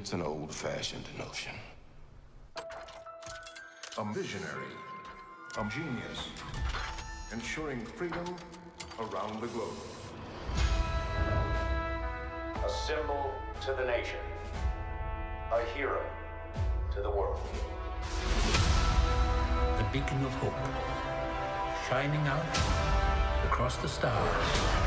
It's an old-fashioned notion. A visionary, a genius, ensuring freedom around the globe. A symbol to the nation, a hero to the world. The beacon of hope, shining out across the stars.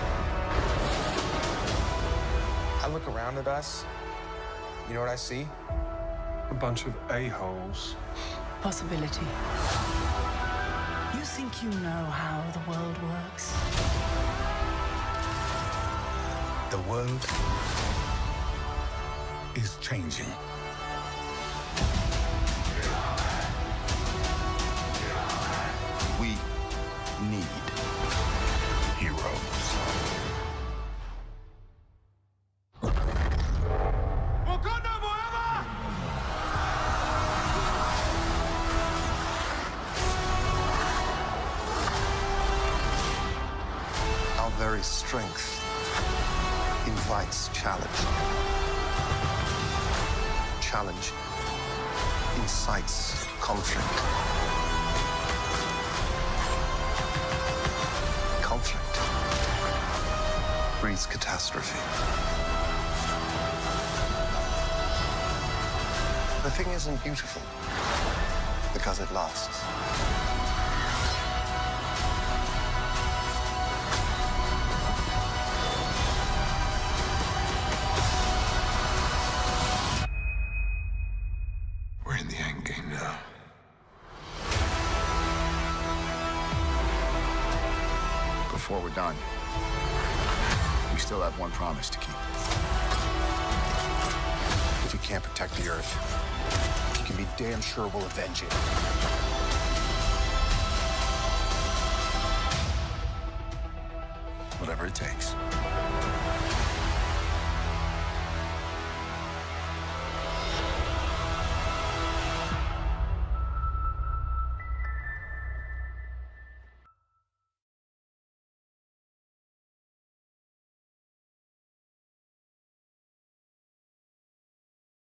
I look around at us, you know what I see? A bunch of a-holes. Possibility. You think you know how the world works? The world is changing. We need heroes. Our very strength invites challenge. Challenge incites conflict. Conflict breeds catastrophe. The thing isn't beautiful because it lasts. We're in the end game now. Before we're done, we still have one promise to keep. If we can't protect the Earth, you can be damn sure we'll avenge it. Whatever it takes.